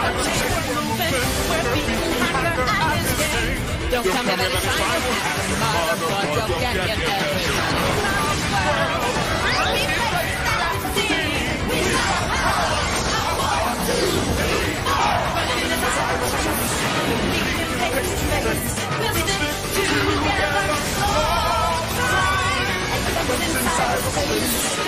Don't come in and sign motherfucker, don't get your Listen to